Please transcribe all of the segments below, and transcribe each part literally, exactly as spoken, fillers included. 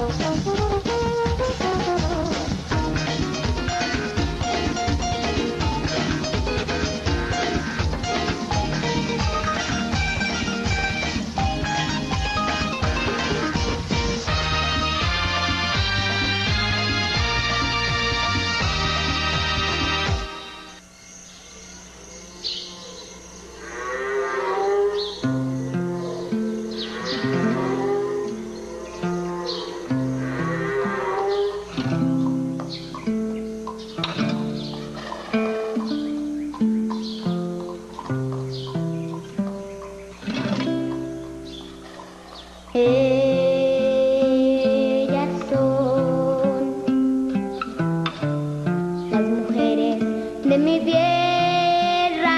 Ellas son las mujeres de mi tierra.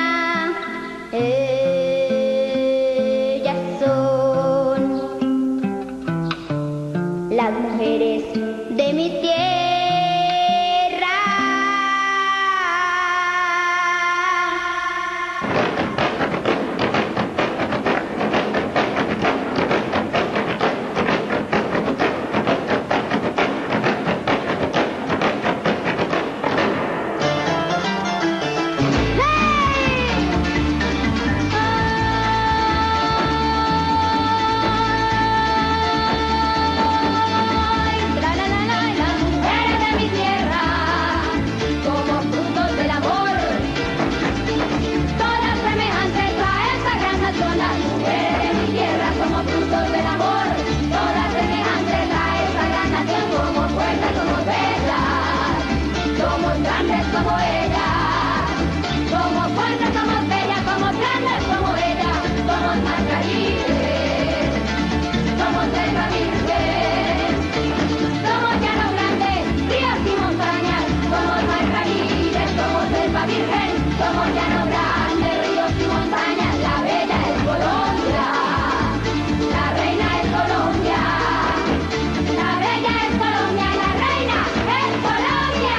Ellas son las mujeres de mi tierra. Como ella, somos fuertes, somos bellas, somos grandes como ella, somos más caribe, somos selva virgen, somos llano grande, ríos y montañas, somos más caribe, somos selva virgen, somos llano grande, ríos y montañas, la bella es Colombia, la reina es Colombia, la bella es Colombia, la reina es Colombia.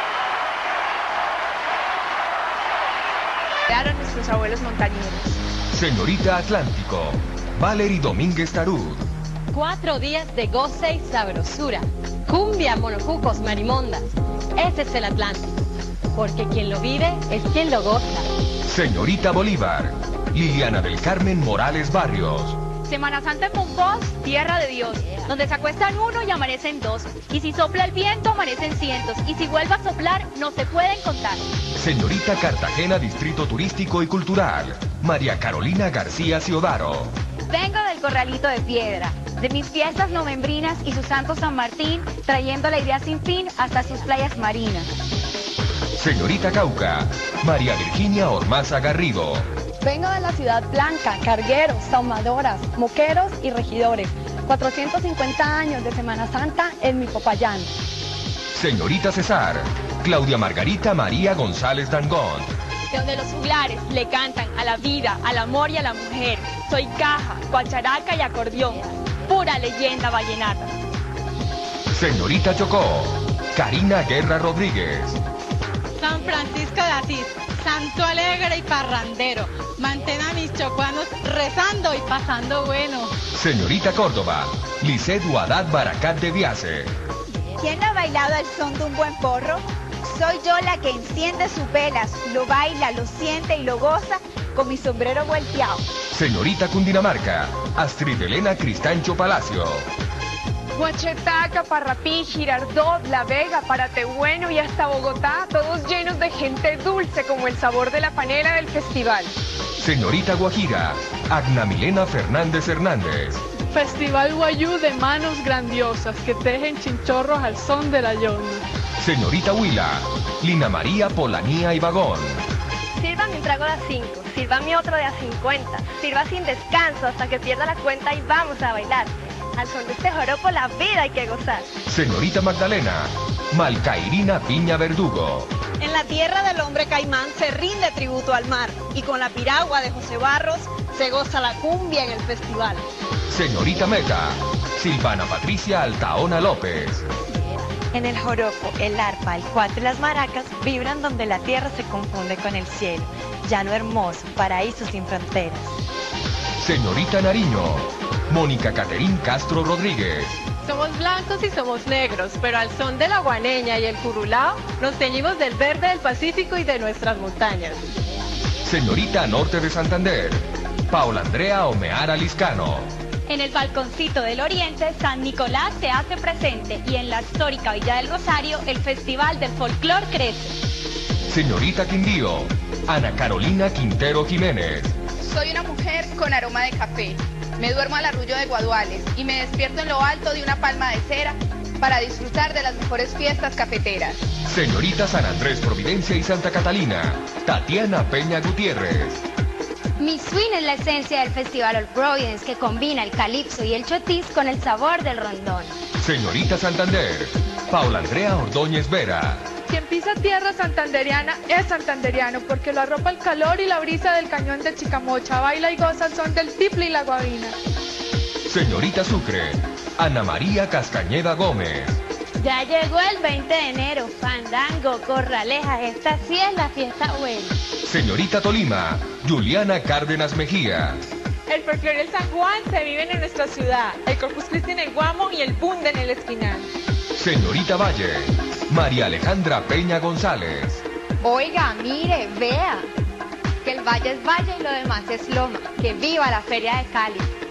Crearon nuestros abuelos montañeros. Señorita Atlántico, Valery Domínguez Tarud. Cuatro días de goce y sabrosura. Cumbia, monocucos, marimondas. Ese es el Atlántico. Porque quien lo vive es quien lo goza. Señorita Bolívar, Liliana del Carmen Morales Barrios. Semana Santa en Monpós, tierra de Dios, donde se acuestan uno y amanecen dos. Y si sopla el viento, amanecen cientos. Y si vuelve a soplar, no se pueden contar. Señorita Cartagena, Distrito Turístico y Cultural, María Carolina García Ciodaro. Vengo del Corralito de Piedra, de mis fiestas novembrinas y su santo San Martín, trayendo la idea sin fin hasta sus playas marinas. Señorita Cauca, María Virginia Ormaza Garrido. Vengo de la Ciudad Blanca, cargueros, saumadoras, moqueros y regidores. cuatrocientos cincuenta años de Semana Santa en mi Popayán. Señorita Cesar, Claudia Margarita María González Dangond. De donde los juglares le cantan a la vida, al amor y a la mujer. Soy caja, guacharaca y acordeón, pura leyenda vallenata. Señorita Chocó, Karina Guerra Rodríguez. San Francisco de Asís, santo alegre y parrandero, mantén a mis chocuanos rezando y pasando bueno. Señorita Córdoba, Lisset Guadad Baracat de Viase. ¿Quién ha bailado al son de un buen porro? Soy yo la que enciende sus velas, lo baila, lo siente y lo goza con mi sombrero volteado. Señorita Cundinamarca, Astrid Elena Cristancho Palacio. Huachetaca, Parrapí, Girardot, La Vega, Paratebueno y hasta Bogotá, todos llenos de gente dulce como el sabor de la panela del festival. Señorita Guajira, Agna Milena Fernández Hernández. Festival Guayú de manos grandiosas que tejen chinchorros al son de la yonda. Señorita Huila, Lina María Polanía y Vagón. Sírvame un trago de a cinco, sírvame otro de a cincuenta, sirva sin descanso hasta que pierda la cuenta y vamos a bailar. Al son de este joropo la vida hay que gozar. Señorita Magdalena, Malcairina Piña Verdugo. En la tierra del hombre caimán se rinde tributo al mar y con la piragua de José Barros se goza la cumbia en el festival. Señorita Meta, Silvana Patricia Altaona López. En el joropo, el arpa, el cuatro y las maracas vibran donde la tierra se confunde con el cielo. Llano hermoso, paraíso sin fronteras. Señorita Nariño, Mónica Caterín Castro Rodríguez. Somos blancos y somos negros, pero al son de la guaneña y el curulao nos teñimos del verde del Pacífico y de nuestras montañas. Señorita Norte de Santander, Paula Andrea Omeara Liscano. En el balconcito del Oriente, San Nicolás se hace presente y en la histórica Villa del Rosario, el Festival del Folclor crece. Señorita Quindío, Ana Carolina Quintero Jiménez. Soy una mujer con aroma de café. Me duermo al arrullo de Guaduales y me despierto en lo alto de una palma de cera para disfrutar de las mejores fiestas cafeteras. Señorita San Andrés Providencia y Santa Catalina, Tatiana Peña Gutiérrez. Mi swing es la esencia del Festival All Providence que combina el calipso y el chotis con el sabor del rondón. Señorita Santander, Paula Andrea Ordóñez Vera. Quien pisa tierra santanderiana es santanderiano porque lo arropa el calor y la brisa del cañón de Chicamocha, baila y goza al son del tiple y la guabina. Señorita Sucre, Ana María Castañeda Gómez. Ya llegó el veinte de enero, fandango, corralejas, esta sí es la fiesta buena. Señorita Tolima, Juliana Cárdenas Mejía. El folclore del San Juan se vive en nuestra ciudad, el Corpus Christi en el Guamo y el Bunde en el Espinal. Señorita Valle, María Alejandra Peña González. Oiga, mire, vea, que el valle es valle y lo demás es loma. Que viva la Feria de Cali.